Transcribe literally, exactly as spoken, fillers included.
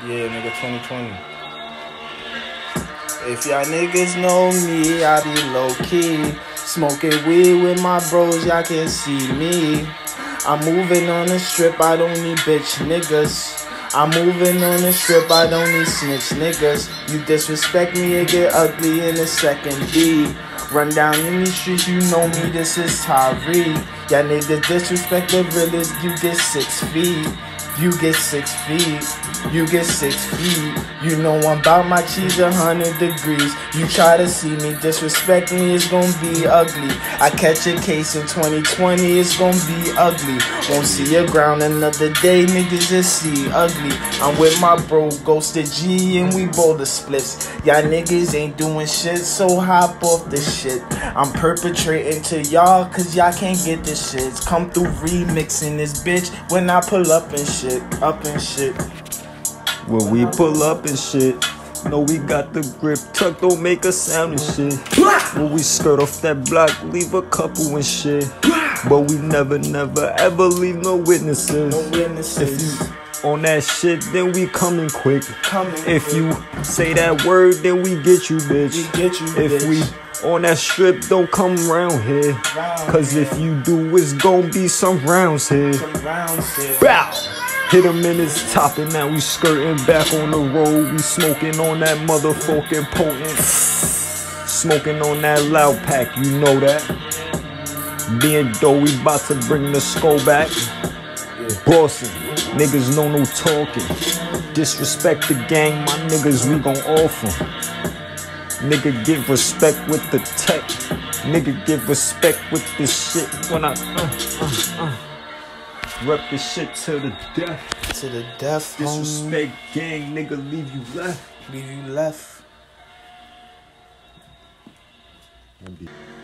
Yeah, nigga, twenty twenty. If y'all niggas know me, I be low-key. Smoking weed with my bros, y'all can see me. I'm moving on the strip, I don't need bitch niggas. I'm moving on the strip, I don't need snitch niggas. You disrespect me, it get ugly in a second B. Run down in these streets, you know me, this is Tyree. Y'all niggas disrespect the realest, you get six feet. You get six feet, you get six feet. You know I'm about my cheese a hundred degrees. You try to see me, disrespect me, it's gonna be ugly. I catch a case in twenty twenty, it's gonna be ugly. Won't see your ground another day, niggas just see ugly. I'm with my bro, Ghosted G, and we both the splits. Y'all niggas ain't doing shit, so hop off the shit. I'm perpetrating to y'all, cause y'all can't get this shit. Come through remixing this bitch when I pull up and shit. Up and shit. When we pull up and shit, know we got the grip. Tuck don't make a sound and shit. When we skirt off that block, leave a couple and shit. But we never, never, ever leave no witnesses. No witnesses. If you on that shit, then we coming quick. Coming if quick. you say that word, then we get you, bitch. We get you, if bitch. we on that strip, don't come around here. Round Cause here. if you do, it's gon' be some rounds here. Some rounds here. Bow! Hit him in his top and now we skirting back on the road. We smoking on that motherfucking potent. Smoking on that loud pack, you know that. Being dough, we about to bring the skull back. Bossing, niggas know no talking. Disrespect the gang, my niggas, we gon' off 'em. Nigga give respect with the tech. Nigga give respect with this shit when I uh, uh, uh. Rep this shit to the death. To the death, Disrespect gang, nigga, leave you left. Leave you left.